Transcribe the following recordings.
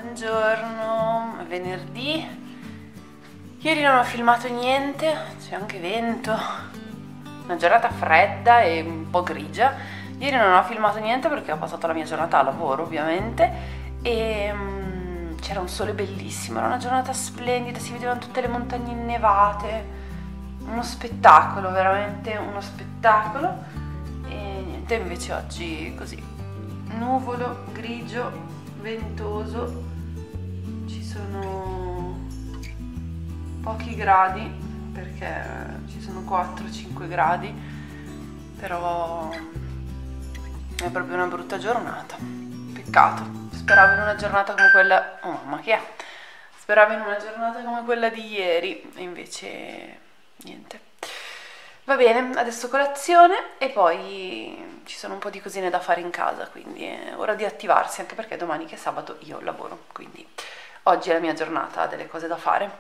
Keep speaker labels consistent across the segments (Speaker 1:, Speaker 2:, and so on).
Speaker 1: Buongiorno, è venerdì. Ieri non ho filmato niente, c'è anche vento, una giornata fredda e un po' grigia. Ieri non ho filmato niente perché ho passato la mia giornata a lavoro, ovviamente, e c'era un sole bellissimo, era una giornata splendida, si vedevano tutte le montagne innevate, uno spettacolo, veramente uno spettacolo. E niente, invece oggi così, nuvolo, grigio, ventoso, ci sono pochi gradi perché ci sono 4-5 gradi, però è proprio una brutta giornata, peccato. Speravo in una giornata come quella, oh mamma che è? Speravo in una giornata come quella di ieri e invece niente. Va bene, adesso colazione e poi ci sono un po' di cosine da fare in casa, quindi è ora di attivarsi, anche perché domani che è sabato io lavoro, quindi oggi è la mia giornata, ha delle cose da fare.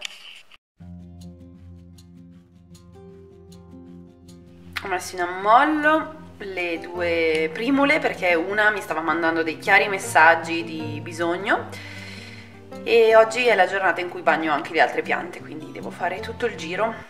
Speaker 1: Ho messo in ammollo le due primule perché una mi stava mandando dei chiari messaggi di bisogno e oggi è la giornata in cui bagno anche le altre piante, quindi devo fare tutto il giro.